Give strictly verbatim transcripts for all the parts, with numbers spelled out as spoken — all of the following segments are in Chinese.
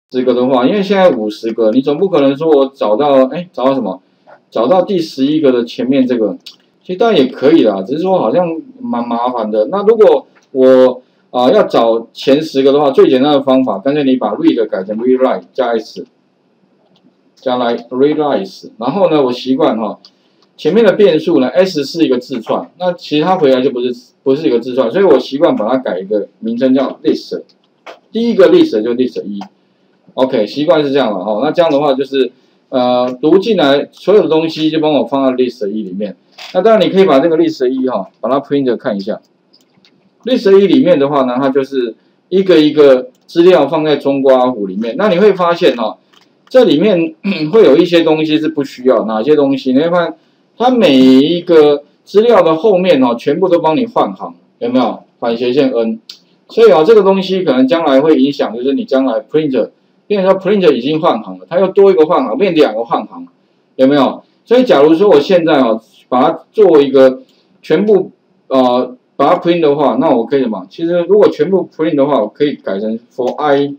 十个的话，因为现在五十个，你总不可能说我找到，哎，找到什么？找到第十一个的前面这个，其实当然也可以啦，只是说好像蛮麻烦的。那如果我啊、呃、要找前十个的话，最简单的方法，干脆你把 read 改成 rewrite 加 s， 加来 rewrite， 然后呢，我习惯哈、哦，前面的变数呢 s 是一个字串，那其实它回来就不是不是一个字串，所以我习惯把它改一个名称叫 list， 第一个 list 就 list 一 ，OK， 习惯是这样了哈、哦，那这样的话就是。呃，读进来所有的东西就帮我放到 list 一里面。那当然你可以把这个 list 一哈，把它 print 看一下。list 一里面的话呢，它就是一个一个资料放在中括弧里面。那你会发现哈，这里面会有一些东西是不需要，哪些东西？你会发现它每一个资料的后面哈，全部都帮你换行，有没有？反斜线 n。所以啊，这个东西可能将来会影响，就是你将来 print。变成说 print 已经换行了，它又多一个换行，变两个换行，有没有？所以假如说我现在啊，把它做一个全部呃把它 print 的话，那我可以什么？其实如果全部 print 的话，我可以改成 for i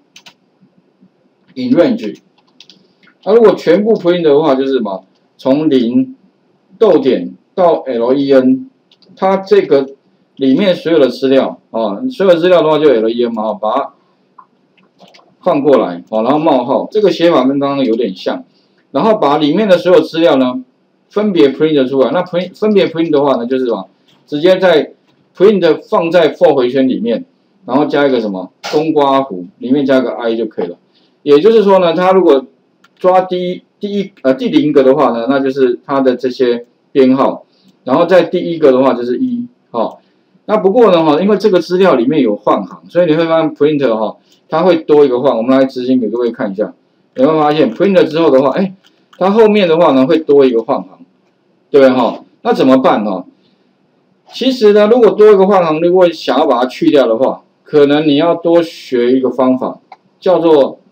in range。那如果全部 print 的话，就是什么？从零逗点到 len， 它这个里面所有的资料啊，所有资料的话就 len 嘛，把它放过来，好，然后冒号，这个写法跟刚刚有点像，然后把里面的所有资料呢，分别 print 出来。那 print 分别 print 的话呢，就是什么？直接在 print 放在 for 回圈里面，然后加一个什么中括弧，里面加个 i 就可以了。也就是说呢，它如果抓第一第一呃第零个的话呢，那就是它的这些编号，然后在第一个的话就是一，好。那不过呢，哈，因为这个资料里面有换行，所以你会发现 print 哈。它会多一个换，我们来执行给各位看一下，有没有发现 print 之后的话，哎，它后面的话呢会多一个换行，对不对哈？那怎么办呢？其实呢，如果多一个换行，如果想要把它去掉的话，可能你要多学一个方法，叫做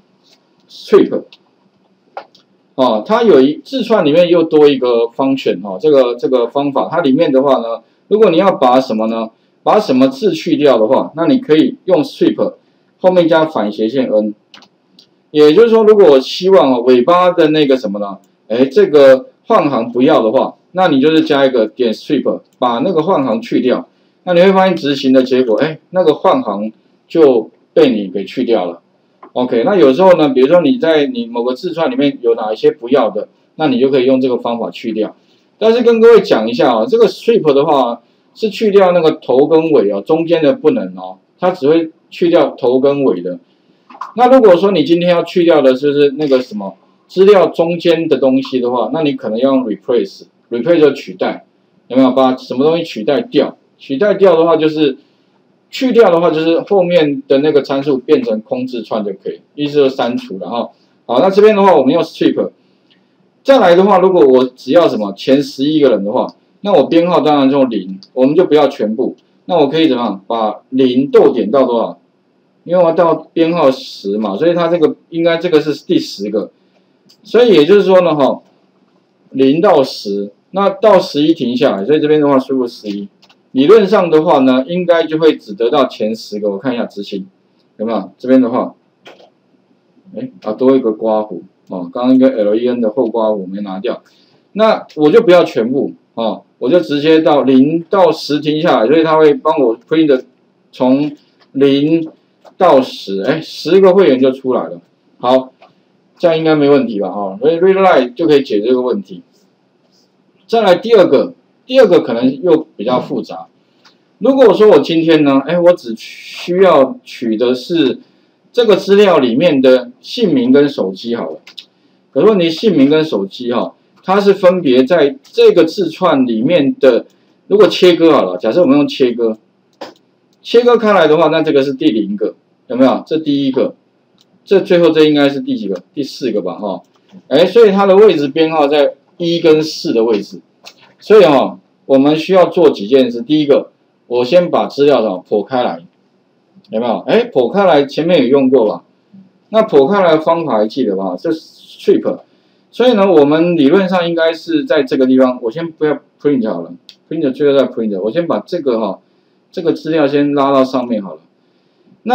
strip， 哦，它有一字串里面又多一个 function 哈、哦，这个这个方法，它里面的话呢，如果你要把什么呢？把什么字去掉的话，那你可以用 strip。后面加反斜线 n， 也就是说，如果我希望哦尾巴的那个什么呢？哎，这个换行不要的话，那你就是加一个点 strip， 把那个换行去掉。那你会发现执行的结果，哎，那个换行就被你给去掉了。OK， 那有时候呢，比如说你在你某个字串里面有哪一些不要的，那你就可以用这个方法去掉。但是跟各位讲一下啊，这个 strip 的话是去掉那个头跟尾啊，中间的不能哦，它只会去掉头跟尾的。那如果说你今天要去掉的就是那个什么资料中间的东西的话，那你可能要用 replace，replace 就取代，有没有？把什么东西取代掉？取代掉的话就是去掉的话就是后面的那个参数变成空字串就可以，意思就删除了哈。好，那这边的话我们用 strip。再来的话，如果我只要什么前十一个人的话，那我编号当然用零，我们就不要全部。那我可以怎么样？把零逗点到多少？因为我要到编号十嘛，所以它这个应该这个是第十个。所以也就是说呢，哈，零到十，那到十一停下来，所以这边的话输入十一。理论上的话呢，应该就会只得到前十个。我看一下执行有没有？这边的话，哎啊多一个刮弧哦，刚刚一个 len 的后刮弧没拿掉，那我就不要全部哦。我就直接到零到十停下来，所以它会帮我 print 从零到十，哎，十个会员就出来了。好，这样应该没问题吧？哈，所以 readline 就可以解决这个问题。再来第二个，第二个可能又比较复杂。如果说我今天呢，哎，我只需要取的是这个资料里面的姓名跟手机好了。可是问题姓名跟手机哈。它是分别在这个字串里面的，如果切割好了，假设我们用切割，切割开来的话，那这个是第零个，有没有？这第一个，这最后这应该是第几个？第四个吧，哈，哎，所以它的位置编号在一跟四的位置，所以哈，我们需要做几件事。第一个，我先把资料呢剖开来，有没有？哎，剖开来前面有用过吧？那剖开来的方法还记得吧？这 strip。所以呢，我们理论上应该是在这个地方，我先不要 print 好了 ，print 最后再 print， 我先把这个哈，这个资料先拉到上面好了。那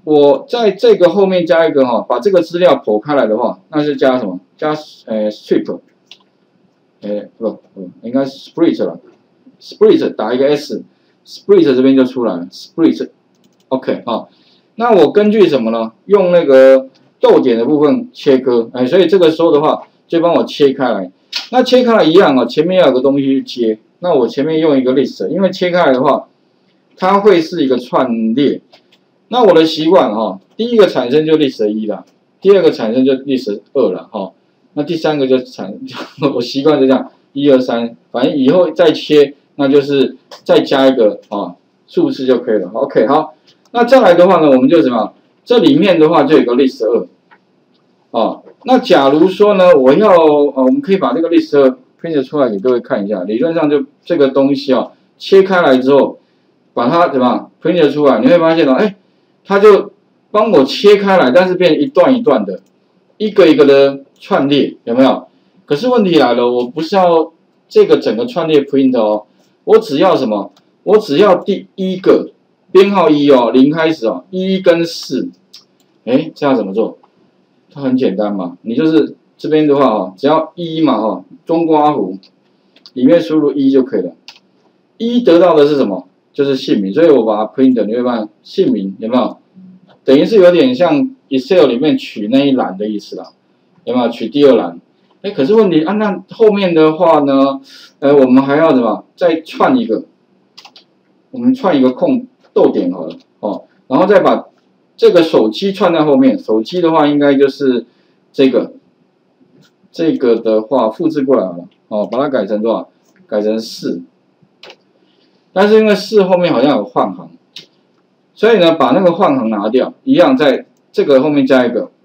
我在这个后面加一个哈，把这个资料剖开来的话，那是加什么？加呃 strip， 呃不不，应该是 split 了 ，split 打一个 s，split 这边就出来了 ，split，OK 啊。那我根据什么呢？用那个逗点的部分切割，哎，所以这个时候的话，就帮我切开来。那切开来一样啊，前面要有个东西去接。那我前面用一个 list， 因为切开来的话，它会是一个串列。那我的习惯哈，第一个产生就 list 一啦，第二个产生就 list 二了哈。那第三个就产，我习惯就这样，一二三，反正以后再切，那就是再加一个啊数字就可以了。OK， 好。那再来的话呢，我们就什么？这里面的话就有个 list 二，哦，那假如说呢，我要呃，我们可以把这个 list 二 print 出来给各位看一下。理论上就这个东西啊，切开来之后，把它怎么 print 出来，你会发现哦，哎，它就帮我切开来，但是变成一段一段的，一个一个的串列，有没有？可是问题来了，我不是要这个整个串列 print 哦，我只要什么？我只要第一个。编号一哦，零开始哦，一跟四，哎，这样怎么做？它很简单嘛，你就是这边的话哦，只要一嘛哈，中括弧里面输入一就可以了。一得到的是什么？就是姓名，所以我把它 print， 你会发现姓名有没有？等于是有点像 Excel 里面取那一栏的意思啦，有没有？取第二栏。哎，可是问题啊，那后面的话呢，呃，我们还要什么？再串一个，我们串一个空。逗点好了哦，然后再把这个手机串在后面。手机的话，应该就是这个，这个的话复制过来好了哦，把它改成多少？改成四。但是因为四后面好像有换行，所以呢，把那个换行拿掉，一样在这个后面加一个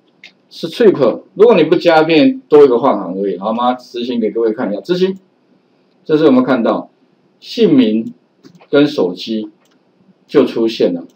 strip。如果你不加，变多一个换行而已，好吗？执行给各位看一下，执行。这是我们看到姓名跟手机。就出现了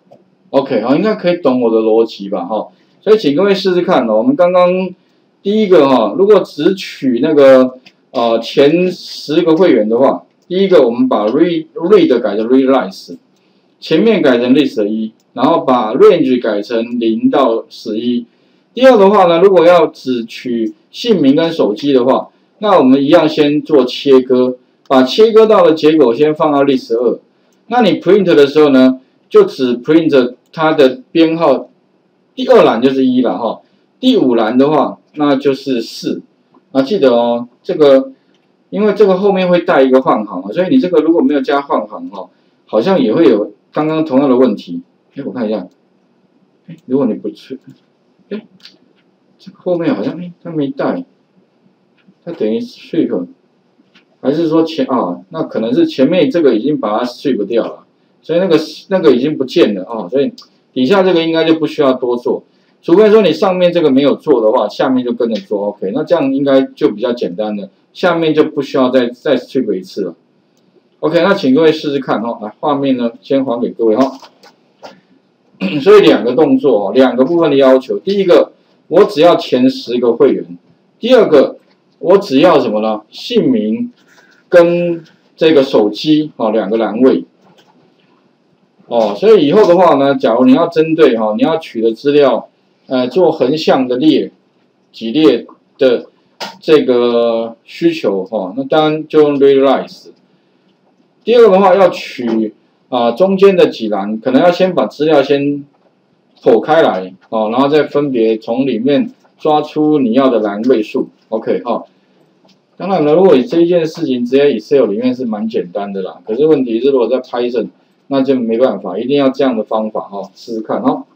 ，OK， 好，应该可以懂我的逻辑吧，哈，所以请各位试试看哦。我们刚刚第一个哈，如果只取那个呃前十个会员的话，第一个我们把 read read 改成 realize， 前面改成 list 一，然后把 range 改成零到十一。第二的话呢，如果要只取姓名跟手机的话，那我们一样先做切割，把切割到的结果先放到 list 二。那你 print 的时候呢，就只 print 它的编号，第二栏就是一了哈，第五栏的话那就是四。啊，记得哦，这个因为这个后面会带一个换行，所以你这个如果没有加换行哈，好像也会有刚刚同样的问题。哎，我看一下，哎，如果你不去，哎，这个后面好像哎它没带，它等于 strip。还是说前啊，那可能是前面这个已经把它 strip 掉了，所以那个那个已经不见了啊，所以底下这个应该就不需要多做，除非说你上面这个没有做的话，下面就跟着做 ，OK， 那这样应该就比较简单了，下面就不需要再再 strip 一次了 ，OK， 那请各位试试看哈，来画面呢先还给各位哈，所以两个动作哦，两个部分的要求，第一个我只要前十个会员，第二个我只要什么呢？姓名。跟这个手机哦两个栏位哦，所以以后的话呢，假如你要针对哈、哦、你要取的资料，呃做横向的列几列的这个需求哈、哦，那当然就用 realize。第二个的话要取啊、呃、中间的几栏，可能要先把资料先剖开来哦，然后再分别从里面抓出你要的栏位数 ，OK 哈、哦。当然了，如果这一件事情直接 Excel 里面是蛮简单的啦，可是问题是如果在 Python， 那就没办法，一定要这样的方法哈、哦，试试看哈、哦。